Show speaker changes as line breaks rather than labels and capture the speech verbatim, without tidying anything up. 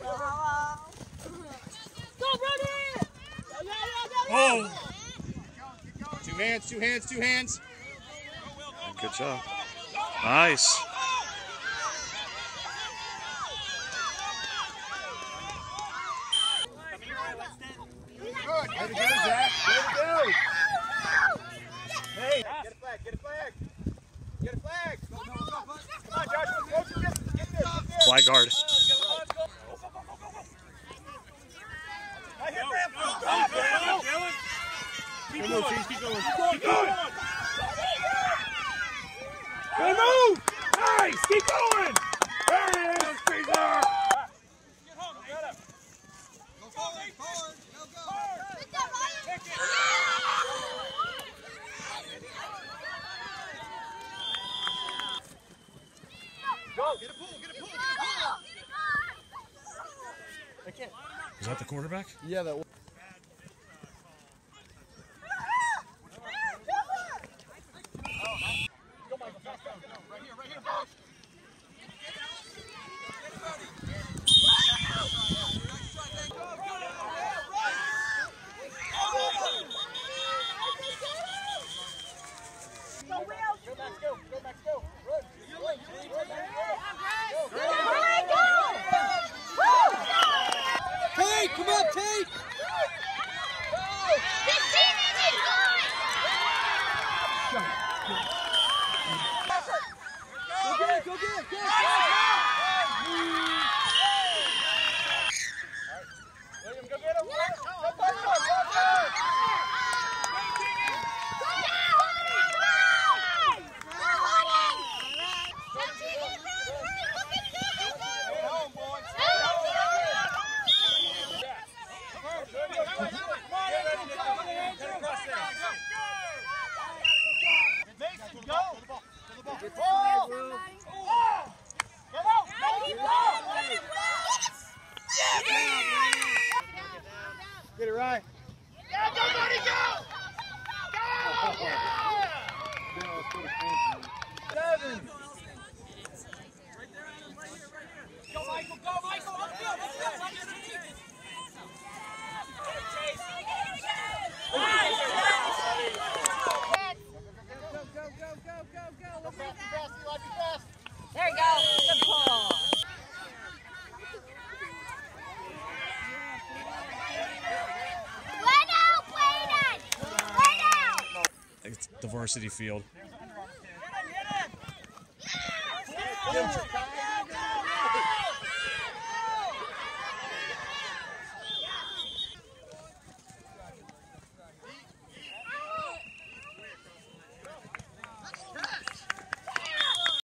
Oh! Two hands, two hands, two hands.
Good job. Nice.
Good. Way to go, Zach. Way to go. Hey, get a flag, get a flag. Get a flag. Come on, Joshua. Get there, get there.
Flag guard.
Keep going, keep going. Keep going. Keep going. Good move. Nice. Keep going. There it is, Caesar. Get home. Get up. Go forward. Forward. Go, go. Kick it. Go. Get a pull. Get a pull. Get a pull.
Is that the quarterback?
Yeah, that was. Tate, come on, Tate! Go get it, go get it, get it! William, go get him! Mason, go! Get it right. Yeah, go, buddy, go! Go! Seven. Go, Michael, go, Michael! Upfield, upfield, upfield!
There you go. Good pull. Play now, play now. Play now.
It's the varsity field.
Get him, get him.